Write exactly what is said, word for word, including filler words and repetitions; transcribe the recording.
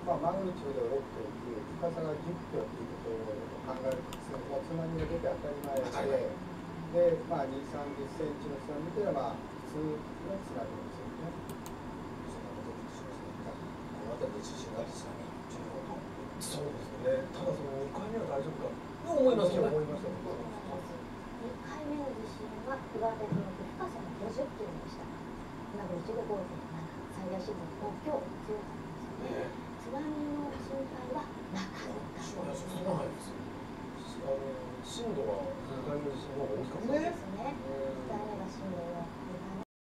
まあ、マグニチュードろくてんきゅう、深さがじゅっキロということを考えると、もう津波が出て当たり前で、で、まあ、にじゅう、さんじゅっセンチの津波というのは、まあ、普通の津波ですよね。 この辺りで地震があって津波じゅうごトン。 そうですよね。ただそのにかいめは大丈夫かと思いますよね。思いますよね。 にかいめの地震は岩手県沖深さがごじゅっキロでした。マグニチュードごてんなな、最大震度ご強強かったんですよね。津波の心配はなかった。 そうなんですよ。あの震度はにかいめの地震の方が大きかった。ね